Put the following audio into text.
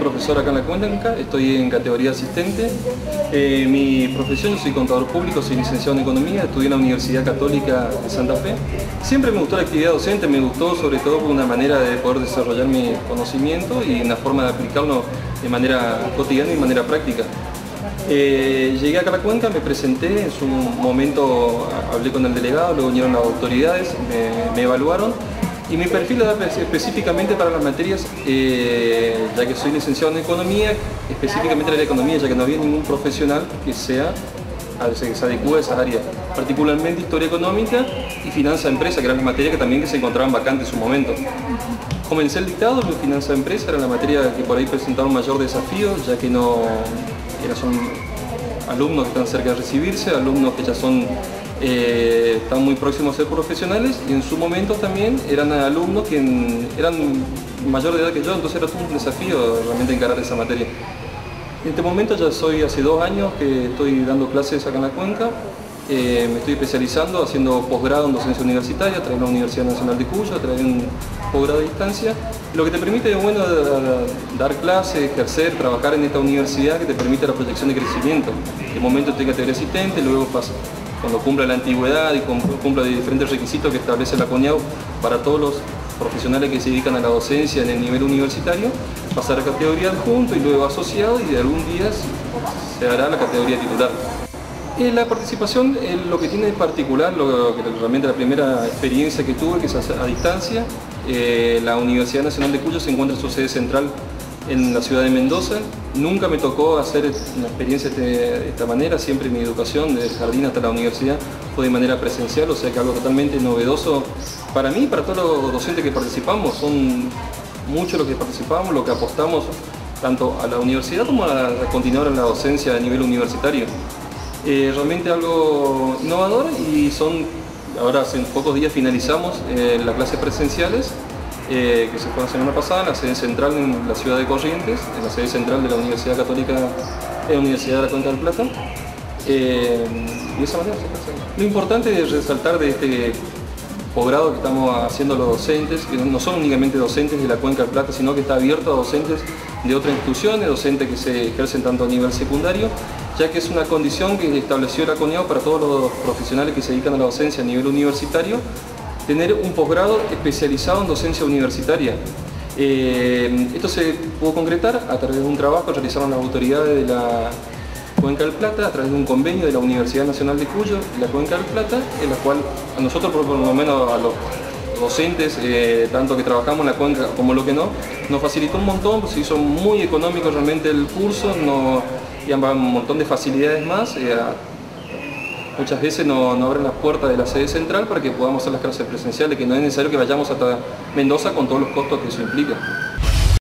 profesor acá en la Cuenca, estoy en categoría asistente. Mi profesión, yo soy contador público, soy licenciado en Economía, estudié en la Universidad Católica de Santa Fe. Siempre me gustó la actividad docente, me gustó sobre todo por una manera de poder desarrollar mi conocimiento y una forma de aplicarlo de manera cotidiana y de manera práctica. Llegué acá a la Cuenca, me presenté, en su momento hablé con el delegado, luego vinieron las autoridades, me evaluaron. Y mi perfil era específicamente para las materias, ya que soy licenciado en Economía, específicamente en la Economía, ya que no había ningún profesional que se adecue a esa área, particularmente Historia Económica y Finanza de Empresa, que eran las materias que también se encontraban vacantes en su momento. Comencé el dictado, la Finanza de Empresa era la materia que por ahí presentaba un mayor desafío, ya que son alumnos que están cerca de recibirse, alumnos que ya están muy próximos a ser profesionales, y en su momento también eran alumnos que eran mayor de edad que yo, entonces era todo un desafío realmente encarar esa materia. En este momento ya hace 2 años que estoy dando clases acá en la Cuenca, me estoy especializando, haciendo posgrado en docencia universitaria a través de la Universidad Nacional de Cuyo, a través de un posgrado a distancia, lo que te permite, bueno, dar clases, ejercer, trabajar en esta universidad que te permite la proyección de crecimiento. De momento estoy en categoría asistente, luego paso, cuando cumpla la antigüedad y cumpla diferentes requisitos que establece la CONIAU para todos los profesionales que se dedican a la docencia en el nivel universitario, pasar a categoría adjunto y luego asociado, y de algún día se hará la categoría titular. La participación, lo que tiene de particular, que realmente la primera experiencia que tuve, que es a distancia, la Universidad Nacional de Cuyo se encuentra en su sede central en la ciudad de Mendoza. Nunca me tocó hacer una experiencia de esta manera, siempre mi educación, desde el jardín hasta la universidad, fue de manera presencial, o sea que algo totalmente novedoso para mí y para todos los docentes que participamos. Son muchos los que participamos, los que apostamos tanto a la universidad como a continuar en la docencia a nivel universitario. Realmente algo innovador, y ahora hace pocos días finalizamos las clases presenciales que se fue la semana pasada en la sede central en la ciudad de Corrientes, en la sede central de la Universidad Católica de la Universidad de la Cuenca del Plata. Y de esa manera se está haciendo. Lo importante es resaltar de este posgrado que estamos haciendo los docentes, que no son únicamente docentes de la Cuenca del Plata, sino que está abierto a docentes de otras instituciones, docentes que se ejercen tanto a nivel secundario, ya que es una condición que estableció la CONIAU para todos los profesionales que se dedican a la docencia a nivel universitario, tener un posgrado especializado en docencia universitaria. Esto se pudo concretar a través de un trabajo que realizaron las autoridades de la Cuenca del Plata, a través de un convenio de la Universidad Nacional de Cuyo y la Cuenca del Plata, en la cual a nosotros, por lo menos a los docentes, tanto que trabajamos en la Cuenca como lo que no, nos facilitó un montón, se hizo muy económico realmente el curso, y un montón de facilidades más. Muchas veces no abren las puertas de la sede central para que podamos hacer las clases presenciales, que no es necesario que vayamos hasta Mendoza con todos los costos que eso implica.